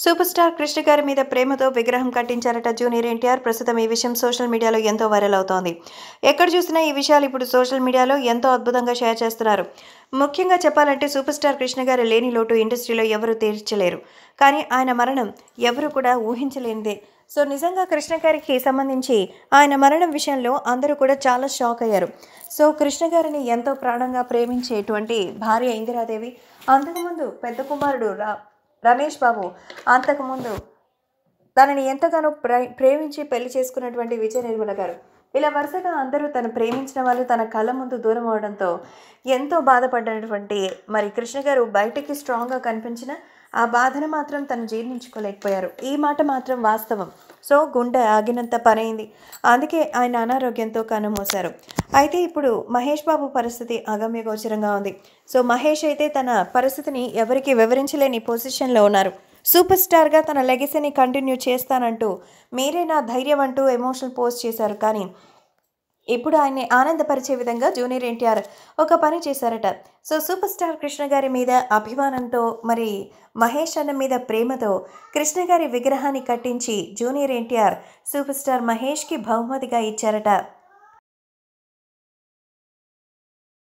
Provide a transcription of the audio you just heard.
Super star Krishna గారి మీద ప్రేమతో విగ్రహం కట్టించారట జూనియర్ ఎన్టీఆర్. ప్రస్తుతం ఈ విషయం సోషల్ మీడియాలో ఎంతో వైరల్ అవుతోంది. ఎక్కడ చూసినా ఈ విషయాలు ఇప్పుడు సోషల్ మీడియాలో ఎంతో అద్భుతంగా షేర్ చేస్తున్నారు. ముఖ్యంగా చెప్పాలంటే సూపర్ స్టార్ కృష్ణ గారి లేని లోటు ఇండస్ట్రీలో ఎవరూ తీర్చలేరు. కానీ ఆయన మరణం ఎవరు కూడా ఊహించలేనిదే. సో నిజంగా కృష్ణ గారికి సంబంధించి ఆయన మరణం విషయంలో అందరూ కూడా చాలా షాక్ అయ్యారు. సో కృష్ణ గారిని ఎంతో ప్రాణంగా ప్రేమించేటువంటి భార్య ఇందిరాదేవి, అంతకుముందు పెద్ద కుమారుడు రమేష్ బాబు, అంతకుముందు తనని ఎంతగానో ప్రేమించి పెళ్లి చేసుకున్నటువంటి విజయ నిర్మల గారు, ఇలా వరుసగా అందరూ తను ప్రేమించిన వాళ్ళు తన కళ్ళ ముందు దూరం అవడంతో ఎంతో బాధపడినటువంటి మరి కృష్ణ గారు బయటికి స్ట్రాంగ్గా కనిపించిన ఆ బాధను మాత్రం తను జీర్ణించుకోలేకపోయారు. ఈ మాట మాత్రం వాస్తవం. సో గుండె ఆగినంత పనైంది. అందుకే ఆయన అనారోగ్యంతో కన్నుమూశారు. అయితే ఇప్పుడు మహేష్ బాబు పరిస్థితి అగమ్యగోచరంగా ఉంది. సో మహేష్ అయితే తన పరిస్థితిని ఎవరికి వివరించలేని పొజిషన్లో ఉన్నారు. సూపర్ స్టార్గా తన లెగసీని కంటిన్యూ చేస్తానంటూ మీరే నా ధైర్యం అంటూ ఎమోషనల్ పోస్ట్ చేశారు. కానీ ఇప్పుడు ఆయన్ని ఆనందపరిచే విధంగా జూనియర్ ఎన్టీఆర్ ఒక పని చేశారట. సో సూపర్ స్టార్ కృష్ణ గారి మీద అభిమానంతో మరి మహేష్ అన్న మీద ప్రేమతో కృష్ణ గారి విగ్రహాన్ని కట్టించి జూనియర్ ఎన్టీఆర్ సూపర్ స్టార్ మహేష్కి బహుమతిగా ఇచ్చారట.